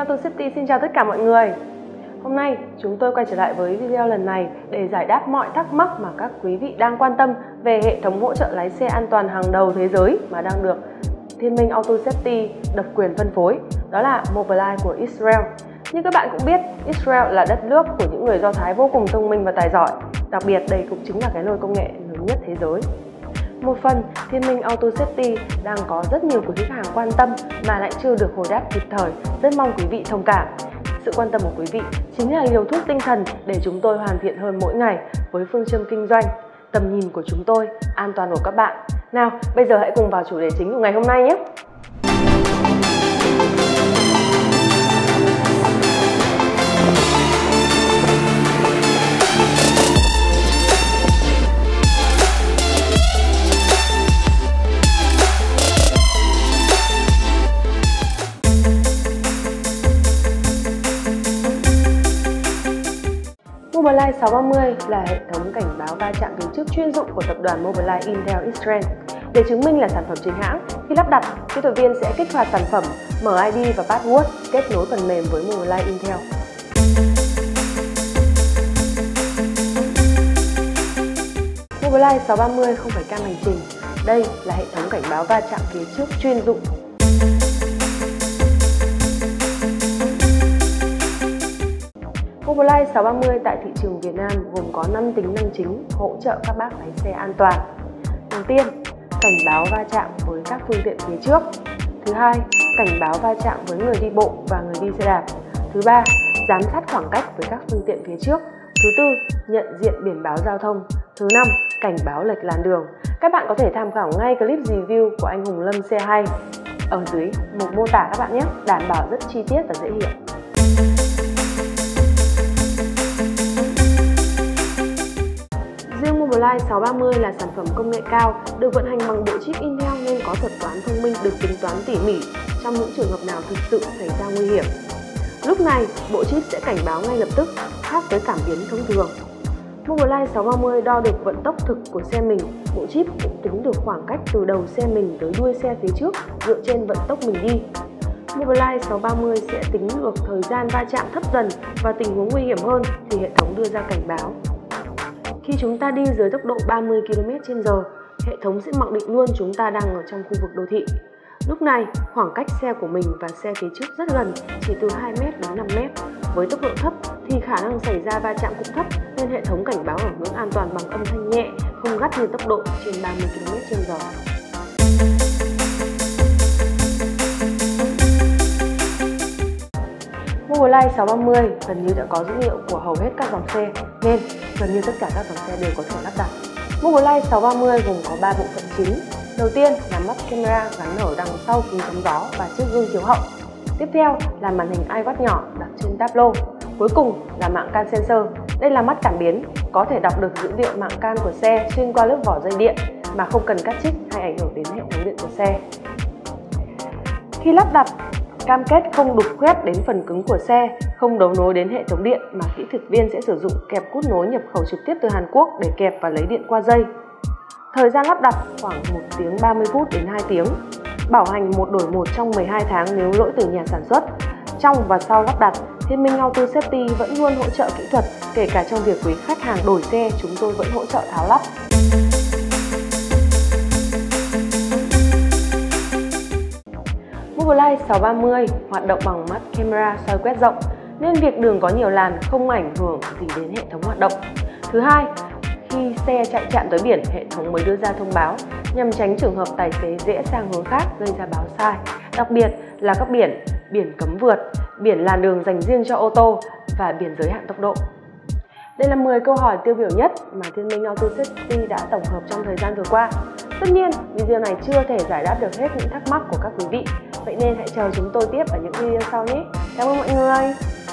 Auto Safety xin chào tất cả mọi người. Hôm nay chúng tôi quay trở lại với video lần này để giải đáp mọi thắc mắc mà các quý vị đang quan tâm về hệ thống hỗ trợ lái xe an toàn hàng đầu thế giới mà đang được Thiên Minh Auto Safety độc quyền phân phối, đó là Mobileye của Israel. Như các bạn cũng biết, Israel là đất nước của những người Do Thái vô cùng thông minh và tài giỏi. Đặc biệt đây cũng chính là cái nồi công nghệ lớn nhất thế giới. Một phần, Thiên Minh Auto Safety đang có rất nhiều quý khách hàng quan tâm mà lại chưa được hồi đáp kịp thời, rất mong quý vị thông cảm. Sự quan tâm của quý vị chính là liều thuốc tinh thần để chúng tôi hoàn thiện hơn mỗi ngày với phương châm kinh doanh. Tầm nhìn của chúng tôi, an toàn của các bạn. Nào, bây giờ hãy cùng vào chủ đề chính của ngày hôm nay nhé! Mobileye 630 là hệ thống cảnh báo va chạm phía trước chuyên dụng của tập đoàn Mobileye Intel Israel. Để chứng minh là sản phẩm chính hãng, khi lắp đặt, kỹ thuật viên sẽ kích hoạt sản phẩm, mở ID và password, kết nối phần mềm với Mobileye Intel. Mobileye 630 không phải cam hành trình, đây là hệ thống cảnh báo va chạm phía trước chuyên dụng. Mobileye 630 tại thị trường Việt Nam gồm có 5 tính năng chính hỗ trợ các bác lái xe an toàn. Đầu tiên, cảnh báo va chạm với các phương tiện phía trước. Thứ hai, cảnh báo va chạm với người đi bộ và người đi xe đạp. Thứ ba, giám sát khoảng cách với các phương tiện phía trước. Thứ tư, nhận diện biển báo giao thông. Thứ năm, cảnh báo lệch làn đường. Các bạn có thể tham khảo ngay clip review của anh Hùng Lâm Xe Hay ở dưới mục mô tả các bạn nhé, đảm bảo rất chi tiết và dễ hiểu. Riêng Mobileye 630 là sản phẩm công nghệ cao, được vận hành bằng bộ chip Intel nên có thuật toán thông minh được tính toán tỉ mỉ trong những trường hợp nào thực sự xảy ra nguy hiểm. Lúc này, bộ chip sẽ cảnh báo ngay lập tức, khác với cảm biến thông thường. Mobileye 630 đo được vận tốc thực của xe mình, bộ chip cũng tính được khoảng cách từ đầu xe mình tới đuôi xe phía trước dựa trên vận tốc mình đi. Mobileye 630 sẽ tính được thời gian va chạm thấp dần và tình huống nguy hiểm hơn thì hệ thống đưa ra cảnh báo. Khi chúng ta đi dưới tốc độ 30 km/h, hệ thống sẽ mặc định luôn chúng ta đang ở trong khu vực đô thị. Lúc này, khoảng cách xe của mình và xe phía trước rất gần, chỉ từ 2m đến 5m. Với tốc độ thấp thì khả năng xảy ra va chạm cũng thấp nên hệ thống cảnh báo ở ngưỡng an toàn bằng âm thanh nhẹ, không gắt như tốc độ trên 30 km/h. Mobileye 630 gần như đã có dữ liệu của hầu hết các dòng xe nên gần như tất cả các dòng xe đều có thể lắp đặt. Mobileye 630 gồm có 3 bộ phận chính. Đầu tiên là mắt camera gắn ở đằng sau kính chắn gió và chiếc gương chiếu hậu. Tiếp theo là màn hình iWatch nhỏ đặt trên tablo. Cuối cùng là mạng can sensor. Đây là mắt cảm biến, có thể đọc được dữ liệu mạng can của xe xuyên qua lớp vỏ dây điện mà không cần cắt trích hay ảnh hưởng đến hệ thống điện của xe. Khi lắp đặt, cam kết không đục khoét đến phần cứng của xe, không đấu nối đến hệ thống điện mà kỹ thuật viên sẽ sử dụng kẹp cút nối nhập khẩu trực tiếp từ Hàn Quốc để kẹp và lấy điện qua dây. Thời gian lắp đặt khoảng 1 tiếng 30 phút đến 2 tiếng. Bảo hành 1 đổi 1 trong 12 tháng nếu lỗi từ nhà sản xuất. Trong và sau lắp đặt, Thiên Minh Auto Safety vẫn luôn hỗ trợ kỹ thuật, kể cả trong việc quý khách hàng đổi xe, chúng tôi vẫn hỗ trợ tháo lắp. Mobileye 630 hoạt động bằng mắt camera soi quét rộng nên việc đường có nhiều làn không ảnh hưởng gì đến hệ thống hoạt động. Thứ hai, khi xe chạy chạm tới biển, hệ thống mới đưa ra thông báo nhằm tránh trường hợp tài xế rẽ sang hướng khác gây ra báo sai. Đặc biệt là các biển cấm vượt, biển làn đường dành riêng cho ô tô và biển giới hạn tốc độ. Đây là 10 câu hỏi tiêu biểu nhất mà Thiên Minh Auto Safety đã tổng hợp trong thời gian vừa qua. Tất nhiên, video này chưa thể giải đáp được hết những thắc mắc của các quý vị. Vậy nên hãy chờ chúng tôi tiếp ở những video sau nhé. Cảm ơn mọi người!